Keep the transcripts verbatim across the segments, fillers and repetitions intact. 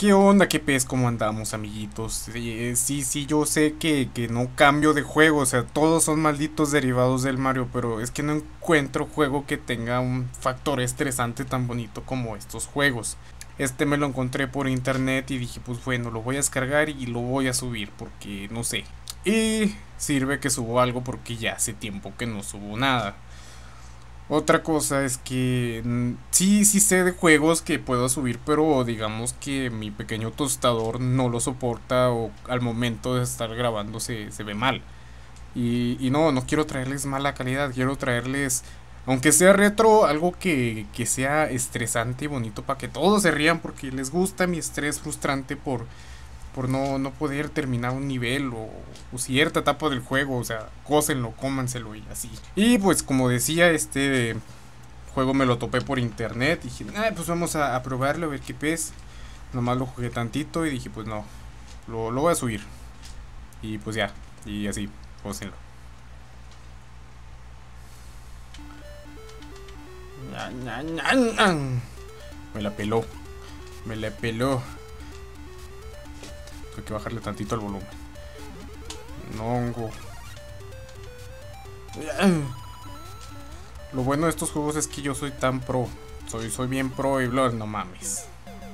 ¿Qué onda? ¿Qué pez? ¿Cómo andamos, amiguitos? Eh, sí, sí, yo sé que, que no cambio de juego, o sea, todos son malditos derivados del Mario, pero es que no encuentro juego que tenga un factor estresante tan bonito como estos juegos. Este me lo encontré por internet y dije, pues bueno, lo voy a descargar y lo voy a subir, porque no sé. Y sirve que subo algo porque ya hace tiempo que no subo nada. Otra cosa es que mm, sí, sí sé de juegos que puedo subir, pero digamos que mi pequeño tostador no lo soporta o al momento de estar grabando se, se ve mal. Y, y no, no quiero traerles mala calidad, quiero traerles, aunque sea retro, algo que, que sea estresante y bonito para que todos se rían porque les gusta mi estrés frustrante por, por no, no poder terminar un nivel o, o cierta etapa del juego, o sea, cósenlo, cómanselo y así. Y pues como decía, este juego me lo topé por internet y dije, ah, pues vamos a, a probarlo, a ver qué pez. Nomás lo jugué tantito y dije, pues no, lo, lo voy a subir. Y pues ya, y así, cósenlo. Me la peló, me la peló. Hay que bajarle tantito al volumen. Nongo. Lo bueno de estos juegos es que yo soy tan pro. Soy, soy bien pro y bla, no mames.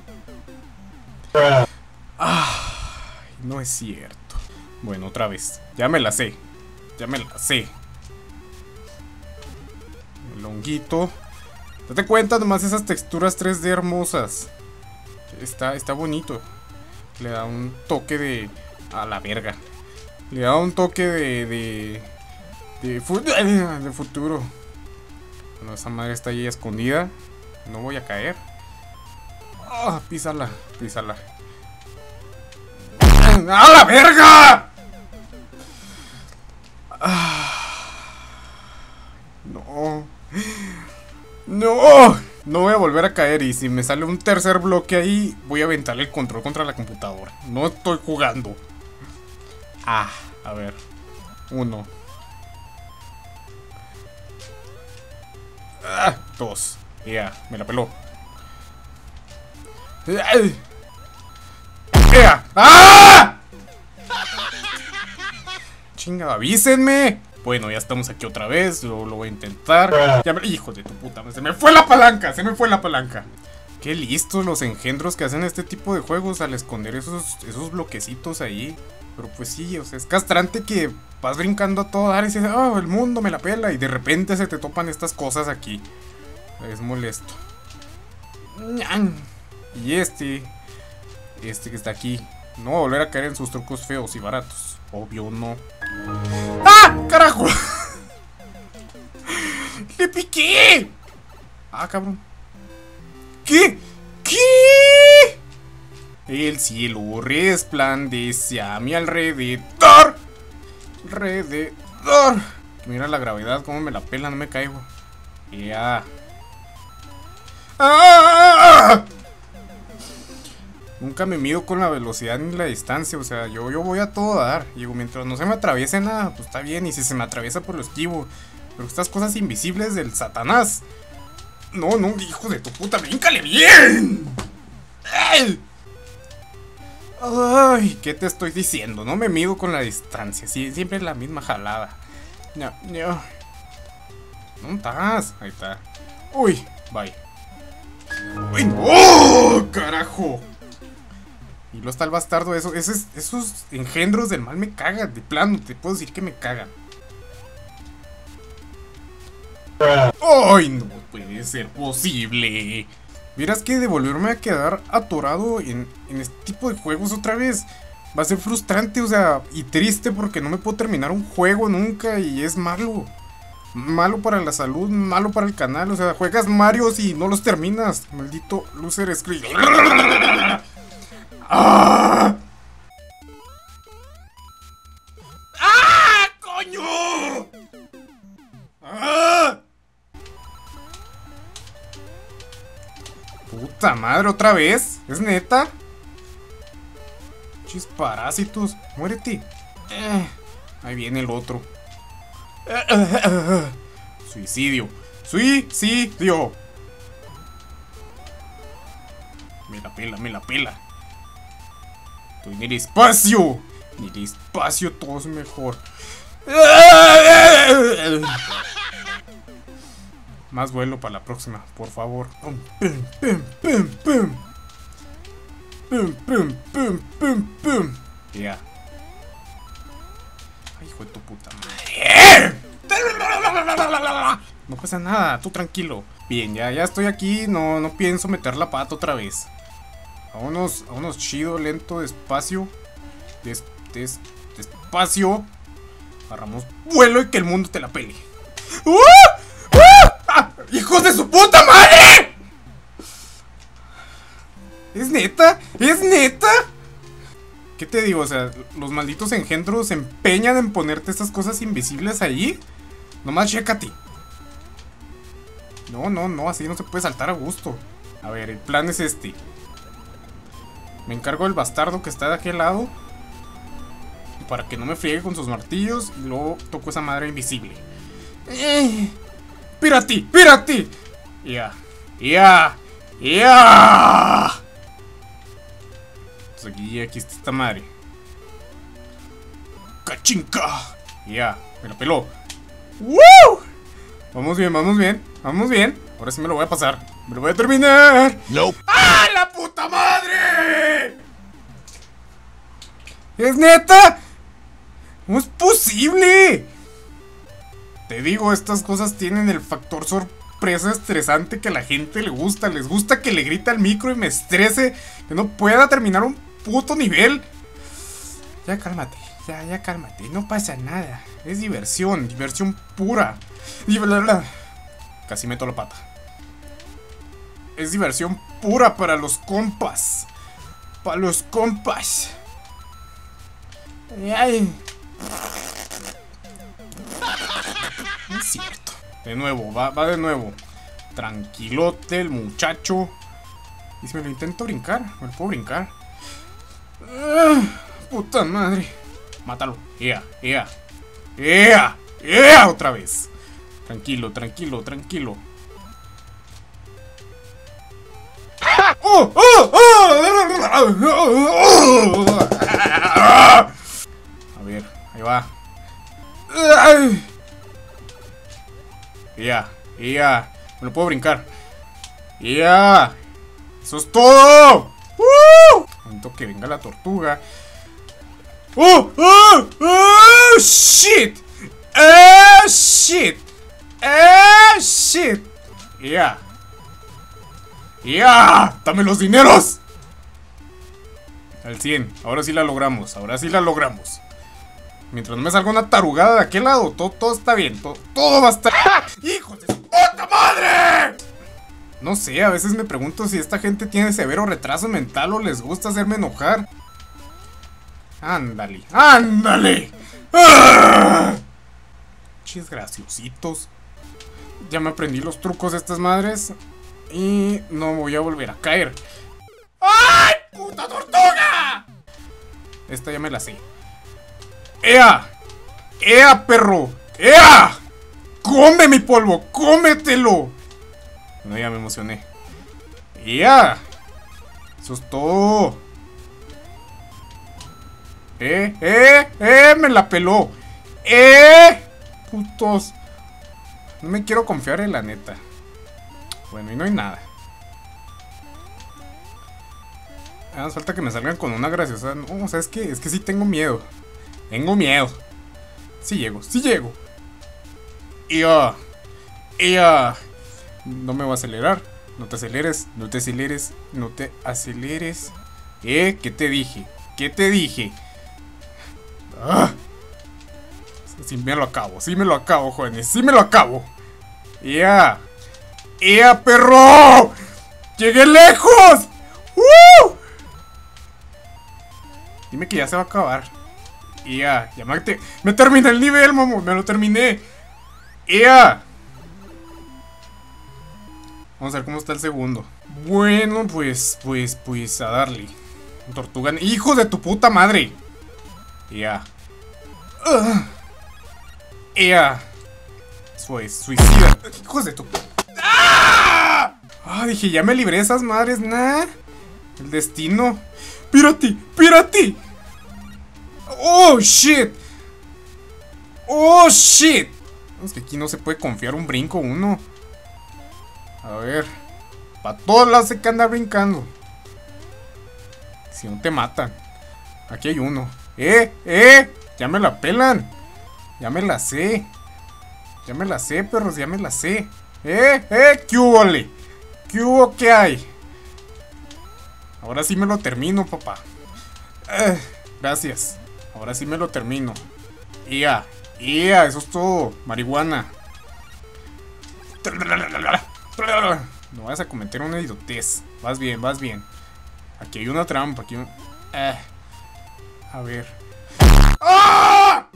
Ah, no es cierto. Bueno, otra vez. Ya me la sé. Ya me la sé. El honguito. Date cuenta nomás esas texturas tres D hermosas. Está, está bonito. Le da un toque de... A la verga. Le da un toque de... De, de, fu de futuro. Bueno, esa madre está ahí escondida. No voy a caer. Oh, písala, písala. ¡A la verga! Ah, no. No. No voy a volver a caer y si me sale un tercer bloque ahí, voy a aventar el control contra la computadora. No estoy jugando. Ah, a ver. Uno. Ah, dos. Ya, yeah, me la peló. ¡Ea! ¡Ah! Chinga, avísenme. Bueno, ya estamos aquí otra vez. Lo, lo voy a intentar. Ya me... Hijo de tu puta, se me fue la palanca. Se me fue la palanca. Qué listos los engendros que hacen este tipo de juegos al esconder esos, esos bloquecitos ahí. Pero pues sí, o sea, es castrante que vas brincando a todo dar y dices, oh, el mundo me la pela. Y de repente se te topan estas cosas aquí. Es molesto. Y este, este que está aquí, no va a volver a caer en sus trucos feos y baratos. Obvio no. ¡Ah! ¡Carajo! ¡Le piqué! Ah, cabrón. ¿Qué? ¿Qué? El cielo resplandece a mi alrededor. Alrededor. Mira la gravedad, cómo me la pela, no me caigo. Ya. ¡Ah! Nunca me mido con la velocidad ni la distancia, o sea, yo, yo voy a todo dar. Digo, mientras no se me atraviese nada, pues está bien, y si se me atraviesa por lo esquivo. Pero estas cosas invisibles del Satanás. No, no, hijo de tu puta, bríncale bien. ¡Ay! Ay, ¿qué te estoy diciendo? No me mido con la distancia, sí, siempre es la misma jalada. No, no. ¿Dónde estás? Ahí está. Uy, bye. ¡Uy, no! ¡Carajo! Y lo está el bastardo, eso, esos, esos engendros del mal me cagan, de plano, te puedo decir que me cagan. ¡Ay, no puede ser posible! Verás que de volverme a quedar atorado en, en este tipo de juegos otra vez va a ser frustrante, o sea, y triste porque no me puedo terminar un juego nunca y es malo. Malo para la salud, malo para el canal, o sea, juegas Marios y no los terminas. Maldito loser screen. ¡Ah! ¡Ah! ¡Coño! ¡Ah! Puta madre, ¿otra vez? ¿Es neta? Chis parásitos, muérete. Eh, ahí viene el otro. Suicidio. Suicidio. Me la pela, me la pela. Estoy en el espacio. En el espacio todo es mejor. Más vuelo para la próxima, por favor. Pum, pum, pum, pum, pum. Pum, pum, pum, pum, pum. Ya. Ay, hijo de tu puta madre. No pasa nada, tú tranquilo. Bien, ya, ya estoy aquí. No, no pienso meter la pata otra vez. Vámonos, vámonos chido, lento, despacio. Des, des, despacio. Agarramos vuelo y que el mundo te la pele. ¡Uh! ¡Uh! ¡Ah! ¡Hijos de su puta madre! ¿Es neta? ¿Es neta? ¿Qué te digo? O sea, los malditos engendros se empeñan en ponerte estas cosas invisibles ahí. Nomás chécate. No, no, no, así no se puede saltar a gusto. A ver, el plan es este. Me encargo del bastardo que está de aquel lado, para que no me friegue con sus martillos. Y luego toco esa madre invisible. Eh, ¡Pírate! ¡Pírate! Ya, ya, ya. Pues aquí, aquí está esta madre. ¡Cachinca! Ya, me la peló. ¡Woo! Vamos bien, vamos bien, vamos bien. Ahora sí me lo voy a pasar. Me lo voy a terminar. No. ¡Ah, la puta madre! ¿Es neta? ¿Cómo es posible? Te digo, estas cosas tienen el factor sorpresa estresante que a la gente le gusta. Les gusta que le grita al micro y me estrese, que no pueda terminar un puto nivel. Ya cálmate, ya, ya cálmate. No pasa nada. Es diversión, diversión pura. Y bla, bla. Casi meto la pata. Es diversión pura para los compas. Para los compas. Ay. No es cierto. De nuevo, va, va de nuevo. Tranquilote el muchacho. Y si me lo intento brincar, me lo puedo brincar. Ah, puta madre. Mátalo. Ea, ea. Ea, ea, otra vez. Tranquilo, tranquilo, tranquilo. ¡Oh! ¡Oh! ¡Oh! A ver, ahí va. Ya, ya. Me lo puedo brincar. Ya. Eso es todo. ¡Uh! Necesito que venga la tortuga. ¡Oh! ¡Oh! ¡Oh! ¡Shit! ¡Oh! ¡Shit! ¡Oh! ¡Shit! Ya. ¡Ya! ¡Dame los dineros! Al cien. Ahora sí la logramos. Ahora sí la logramos. Mientras no me salga una tarugada de aquel lado, todo, todo está bien. Todo, todo va a estar... ¡Hijos de su puta madre! No sé, a veces me pregunto si esta gente tiene severo retraso mental o les gusta hacerme enojar. Ándale, ándale. ¡Ah! Chis graciositos. Ya me aprendí los trucos de estas madres y no voy a volver a caer. ¡Ay, puta tortuga! Esta ya me la sé. ¡Ea! ¡Ea, perro! ¡Ea! ¡Come mi polvo! ¡Cómetelo! No, ya me emocioné. ¡Ea! Eso es todo. ¡Eh! ¡Eh! ¡Eh! ¡Me la peló! ¡Eh! Putos. No me quiero confiar en la neta. Bueno, y no hay nada. Ah, falta que me salgan con una graciosa. No, o sea, es que, es que sí tengo miedo. Tengo miedo. Sí llego, sí llego. ¡Ea! ¡Ea! No me voy a acelerar. No te aceleres, no te aceleres, no te aceleres. ¿Eh? ¿Qué te dije? ¿Qué te dije? ¡Ah! Sí me lo acabo, sí me lo acabo, jóvenes. Sí me lo acabo. ¡Ea! ¡Ea, perro! ¡Llegué lejos! ¡Uh! Dime que ya se va a acabar. ¡Ea! Ya me, me terminé el nivel, mamón. Me lo terminé. ¡Ea! Vamos a ver cómo está el segundo. Bueno, pues, pues, pues, a darle. Tortuga. ¡Hijo de tu puta madre! ¡Ea! Uh. ¡Ea! Eso es, suicida. ¡Hijos de tu... ¡Ah! Ah, dije, ya me libré de esas madres, nah. El destino. ¡Pírate! ¡Pírate! ¡Oh, shit! ¡Oh, shit! Es que aquí no se puede confiar un brinco uno. A ver. Para todos lados se que anda brincando. Si no te matan. Aquí hay uno. ¡Eh! ¡Eh! Ya me la pelan. Ya me la sé. Ya me la sé, perros. Ya me la sé. ¡Eh! ¡Eh! ¿Qué hubo, le? ¿Qué hubo? ¿Qué hay? Ahora sí me lo termino, papá. Eh, gracias. Ahora sí me lo termino. ¡Ia! ¡Ia! Eso es todo. Marihuana. No vayas a cometer una idiotez. Vas bien, vas bien. Aquí hay una trampa. Aquí un... eh. A ver. ¡Ah!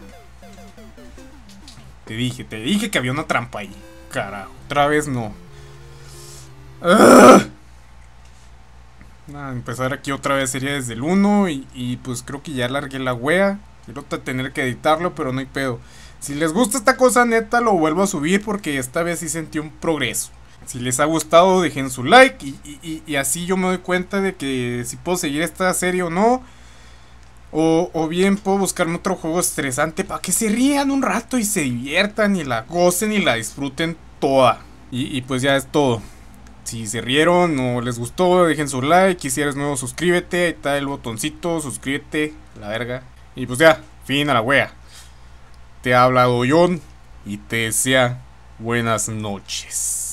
Te dije, te dije que había una trampa ahí. Carajo, otra vez no. ¡Ah! Nada, empezar aquí otra vez sería desde el uno y, y pues creo que ya largué la wea. Quiero tener que editarlo, pero no hay pedo. Si les gusta esta cosa, neta, lo vuelvo a subir porque esta vez sí sentí un progreso. Si les ha gustado, dejen su like y, y, y así yo me doy cuenta de que si puedo seguir esta serie o no. O, o bien puedo buscarme otro juego estresante para que se rían un rato y se diviertan y la gocen y la disfruten toda. Y, y pues ya es todo. Si se rieron o les gustó, dejen su like. Y si eres nuevo, suscríbete. Ahí está el botoncito, suscríbete, la verga. Y pues ya, fin a la wea. Te ha hablado John y te desea buenas noches.